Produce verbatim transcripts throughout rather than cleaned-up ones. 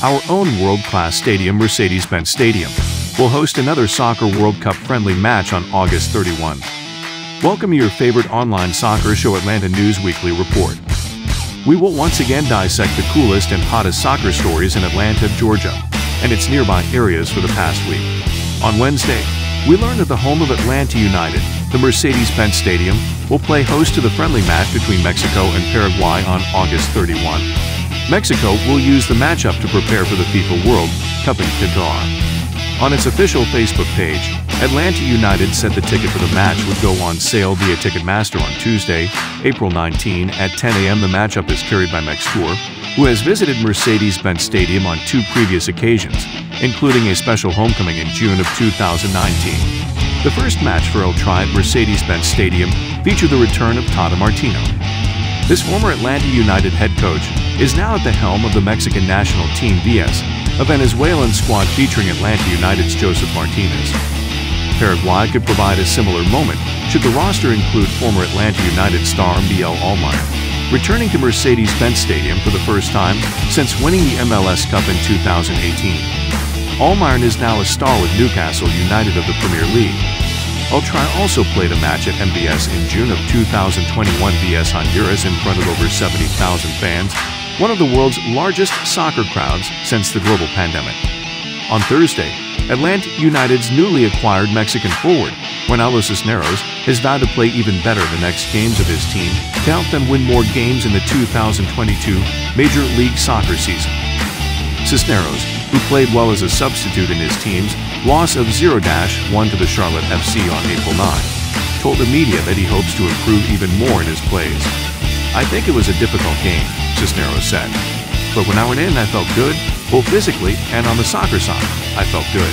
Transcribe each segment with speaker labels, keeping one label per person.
Speaker 1: Our own world-class stadium, Mercedes-Benz Stadium, will host another Soccer World Cup friendly match on August thirty-first. Welcome to your favorite online soccer show, Atlanta News Weekly Report. We will once again dissect the coolest and hottest soccer stories in Atlanta, Georgia, and its nearby areas for the past week. On Wednesday, we learned that the home of Atlanta United, the Mercedes-Benz Stadium, will play host to the friendly match between Mexico and Paraguay on August thirty-first. Mexico will use the matchup to prepare for the FIFA World Cup in Qatar. On its official Facebook page, Atlanta United said the ticket for the match would go on sale via Ticketmaster on Tuesday, April nineteenth at ten A M The matchup is carried by Mextur, who has visited Mercedes-Benz Stadium on two previous occasions, including a special homecoming in June of two thousand nineteen. The first match for El Tri at Mercedes-Benz Stadium featured the return of Tata Martino. This former Atlanta United head coach is now at the helm of the Mexican national team V S, a Venezuelan squad featuring Atlanta United's Joseph Martinez. Paraguay could provide a similar moment should the roster include former Atlanta United star Miguel Almayer, returning to Mercedes-Benz Stadium for the first time since winning the M L S Cup in two thousand eighteen. Almayer is now a star with Newcastle United of the Premier League. El Tri also played a match at M B S in June of two thousand twenty-one V S Honduras in front of over seventy thousand fans, one of the world's largest soccer crowds since the global pandemic. On Thursday, Atlanta United's newly acquired Mexican forward, Juanalo Cisneros, has vowed to play even better the next games of his team to help them win more games in the two thousand twenty-two Major League Soccer season. Cisneros, who played well as a substitute in his team's loss of zero one to the Charlotte F C on April ninth, told the media that he hopes to improve even more in his plays. "I think it was a difficult game," Cisneros said. "But when I went in, I felt good, both physically and on the soccer side, I felt good.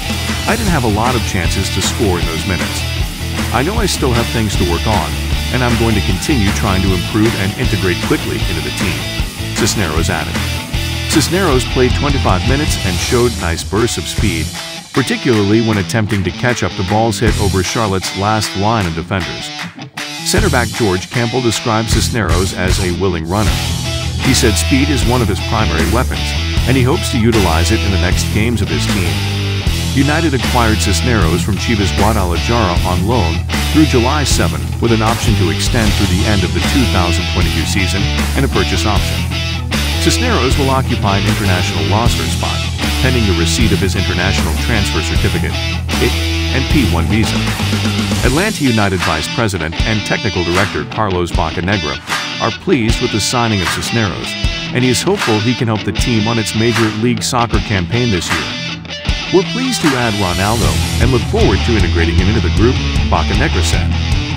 Speaker 1: I didn't have a lot of chances to score in those minutes. I know I still have things to work on, and I'm going to continue trying to improve and integrate quickly into the team," Cisneros added. Cisneros played twenty-five minutes and showed nice bursts of speed, particularly when attempting to catch up the balls hit over Charlotte's last line of defenders. Center back George Campbell described Cisneros as a willing runner. He said speed is one of his primary weapons, and he hopes to utilize it in the next games of his team. United acquired Cisneros from Chivas Guadalajara on loan through July seventh with an option to extend through the end of the two thousand twenty-two season and a purchase option. Cisneros will occupy an international roster spot, pending the receipt of his international transfer certificate, I T, and P one visa. Atlanta United Vice President and Technical Director Carlos Bocanegra are pleased with the signing of Cisneros, and he is hopeful he can help the team on its Major League Soccer campaign this year. "We're pleased to add Ronaldo and look forward to integrating him into the group," Bocanegra said.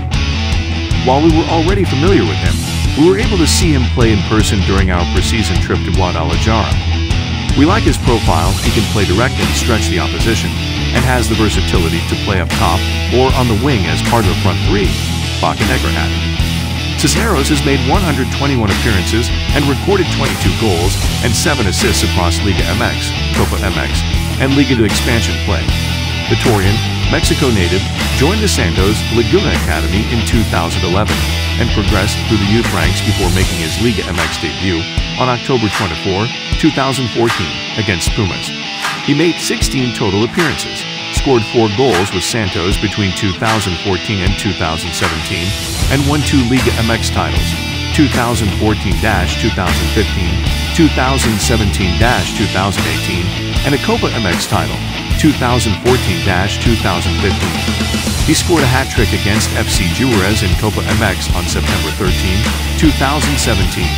Speaker 1: "While we were already familiar with him, we were able to see him play in person during our preseason trip to Guadalajara. We like his profile. He can play direct and stretch the opposition, and has the versatility to play up top or on the wing as part of the front three," Bocanegra added. Cisneros has made one hundred twenty-one appearances and recorded twenty-two goals and seven assists across Liga M X, Copa M X, and Liga de Expansion play. The Torian, Mexico native, joined the Santos Laguna Academy in two thousand eleven and progressed through the youth ranks before making his Liga M X debut on October twenty-fourth, two thousand fourteen against Pumas. He made sixteen total appearances, scored four goals with Santos between two thousand fourteen and two thousand seventeen, and won two Liga M X titles, two thousand fourteen to two thousand fifteen, two thousand seventeen to two thousand eighteen, and a Copa M X title, two thousand fourteen to two thousand fifteen. He scored a hat-trick against F C Juarez in Copa M X on September thirteenth, two thousand seventeen.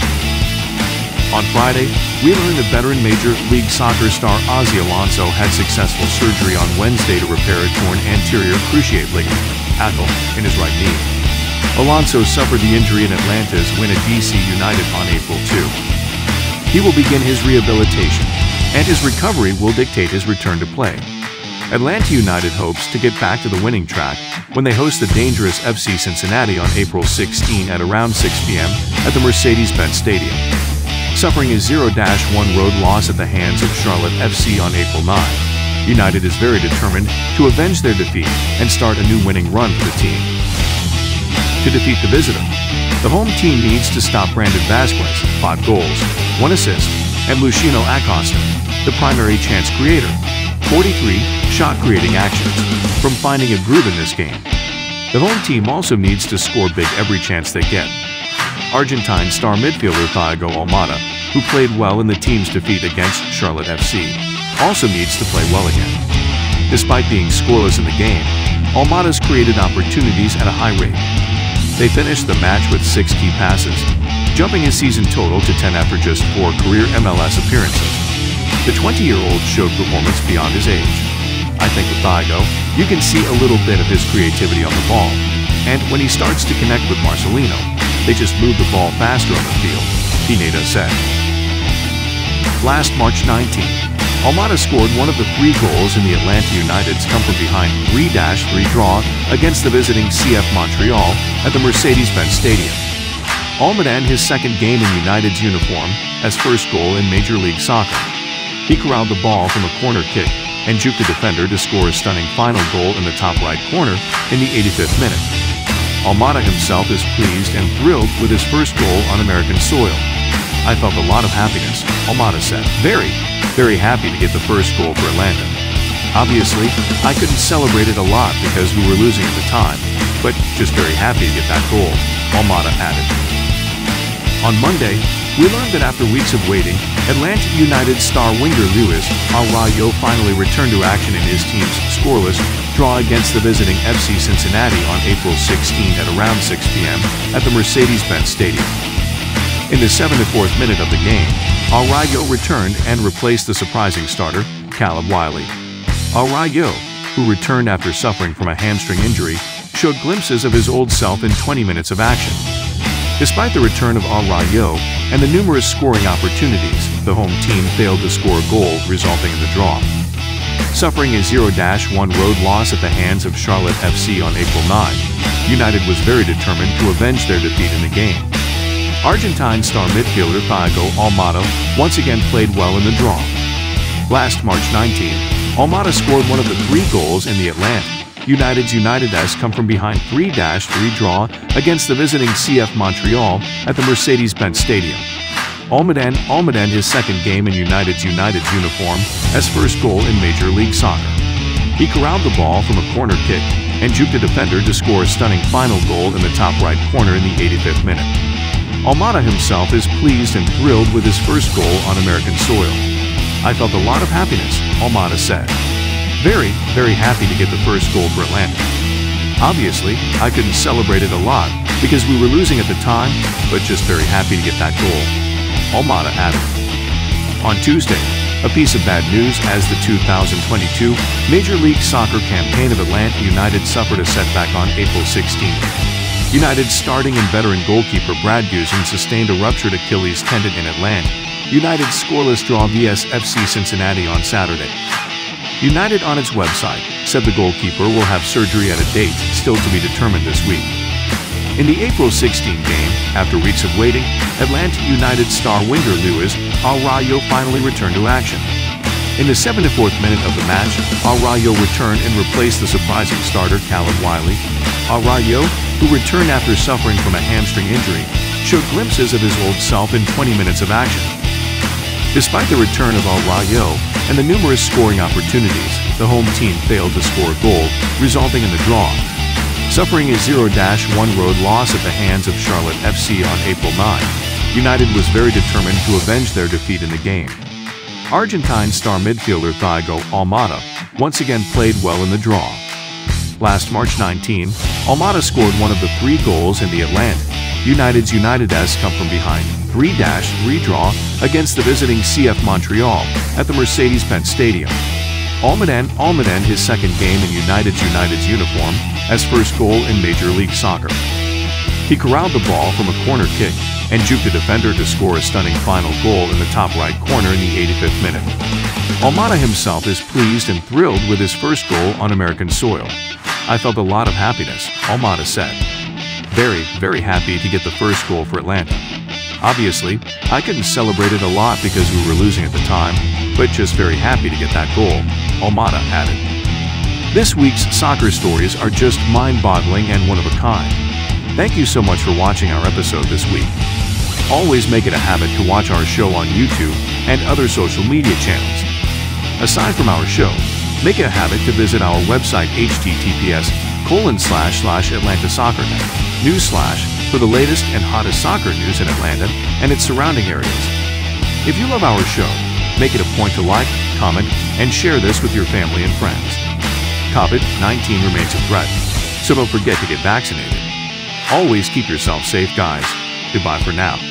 Speaker 1: On Friday, we learned that veteran Major League Soccer star Ozzie Alonso had successful surgery on Wednesday to repair a torn anterior cruciate ligament, A C L, in his right knee. Alonso suffered the injury in Atlanta's win at D C United on April second. He will begin his rehabilitation, and his recovery will dictate his return to play. Atlanta United hopes to get back to the winning track when they host the dangerous F C Cincinnati on April sixteenth at around six P M at the Mercedes-Benz Stadium. Suffering a zero one road loss at the hands of Charlotte F C on April ninth, United is very determined to avenge their defeat and start a new winning run for the team. To defeat the visitor, the home team needs to stop Brandon Vasquez, five goals, one assist, and Luciano Acosta, the primary chance creator. forty-three shot-creating actions. From finding a groove in this game. The home team also needs to score big every chance they get. Argentine star midfielder Thiago Almada, who played well in the team's defeat against Charlotte F C, also needs to play well again. Despite being scoreless in the game, Almada's created opportunities at a high rate. They finished the match with six key passes, jumping his season total to ten after just four career M L S appearances. The twenty-year-old showed performance beyond his age. I think with Thiago, you can see a little bit of his creativity on the ball, and when he starts to connect with Marcelino, they just move the ball faster on the field, Pineda said. Last March nineteenth, Almada scored one of the three goals in the Atlanta United's come-from-behind three three draw against the visiting C F Montreal at the Mercedes-Benz Stadium. Almada his second game in United's uniform as first goal in Major League Soccer. He corralled the ball from a corner kick and juked the defender to score a stunning final goal in the top right corner in the eighty-fifth minute. Almada himself is pleased and thrilled with his first goal on American soil. I felt a lot of happiness, Almada said. Very, very happy to get the first goal for Atlanta. Obviously, I couldn't celebrate it a lot because we were losing at the time, but just very happy to get that goal, Almada added. On Monday, we learned that after weeks of waiting, Atlanta United star winger Luis Araujo finally returned to action in his team's scoreless draw against the visiting F C Cincinnati on April sixteenth at around six p m at the Mercedes-Benz Stadium. In the seventy-fourth minute of the game, Araujo returned and replaced the surprising starter, Caleb Wiley. Araujo, who returned after suffering from a hamstring injury, showed glimpses of his old self in twenty minutes of action. Despite the return of Araujo and the numerous scoring opportunities, the home team failed to score a goal, resulting in the draw. Suffering a zero one road loss at the hands of Charlotte F C on April ninth, United was very determined to avenge their defeat in the game. Argentine star midfielder Thiago Almada once again played well in the draw. Last March nineteenth, Almada scored one of the three goals in the Atlanta United's United's come-from-behind three three draw against the visiting C F Montreal at the Mercedes-Benz Stadium. Almada Almada his second game in United's United's uniform as first goal in Major League Soccer. He corralled the ball from a corner kick and juked a defender to score a stunning final goal in the top right corner in the eighty-fifth minute. Almada himself is pleased and thrilled with his first goal on American soil. I felt a lot of happiness, Almada said. Very, very happy to get the first goal for Atlanta. Obviously, I couldn't celebrate it a lot because we were losing at the time, but just very happy to get that goal, Almada added. On Tuesday, a piece of bad news as the two thousand twenty-two Major League Soccer campaign of Atlanta United suffered a setback on April sixteenth. United starting and veteran goalkeeper Brad Guzan sustained a ruptured Achilles tendon in Atlanta. United's scoreless draw versus F C Cincinnati on Saturday. United on its website said the goalkeeper will have surgery at a date still to be determined this week. In the April sixteenth game, after weeks of waiting, Atlanta United star winger Luis Araujo finally returned to action. In the seventy-fourth minute of the match, Araujo returned and replaced the surprising starter Caleb Wiley. Araujo, who returned after suffering from a hamstring injury, showed glimpses of his old self in twenty minutes of action. Despite the return of Araujo and the numerous scoring opportunities, the home team failed to score a goal, resulting in the draw. Suffering a zero one road loss at the hands of Charlotte F C on April ninth, United was very determined to avenge their defeat in the game. Argentine star midfielder Thiago Almada once again played well in the draw. Last March nineteenth, Almada scored one of the three goals in the Atlanta United's United's come-from-behind three three draw against the visiting C F Montreal at the Mercedes-Benz Stadium. Almada Almada his second game in United's United's uniform as first goal in Major League Soccer. He corralled the ball from a corner kick and juked a defender to score a stunning final goal in the top right corner in the eighty-fifth minute. Almada himself is pleased and thrilled with his first goal on American soil. I felt a lot of happiness, Almada said. Very, very happy to get the first goal for Atlanta. Obviously, I couldn't celebrate it a lot because we were losing at the time, but just very happy to get that goal, Almada added. This week's soccer stories are just mind-boggling and one of a kind. Thank you so much for watching our episode this week. Always make it a habit to watch our show on YouTube and other social media channels. Aside from our show, make it a habit to visit our website https colon slash slash Atlanta Soccer Net, news slash, for the latest and hottest soccer news in Atlanta and its surrounding areas. If you love our show, make it a point to like, comment, and share this with your family and friends. COVID nineteen remains a threat, so don't forget to get vaccinated. Always keep yourself safe, guys. Goodbye for now.